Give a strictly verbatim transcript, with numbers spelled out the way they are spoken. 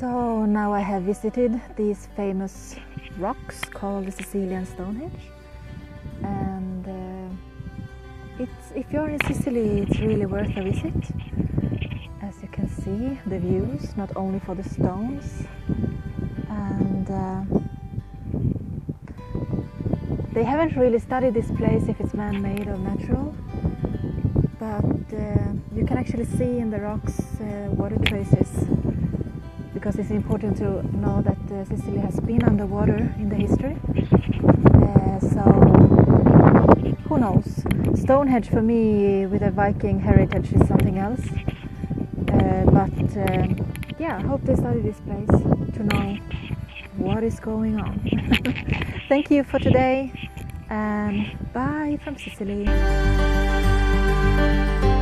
So now I have visited these famous rocks called the Sicilian Stonehenge, and uh, it's, if you're in Sicily, it's really worth a visit. As you can see, the views, not only for the stones, and uh, they haven't really studied this place if it's man-made or natural, but uh, you can actually see in the rocks uh, water traces, because it's important to know that uh, Sicily has been underwater in the history. Uh, so who knows? Stonehenge for me with a Viking heritage is something else. Uh, but uh, yeah, I hope they study this place to know what is going on. Thank you for today, and bye from Sicily.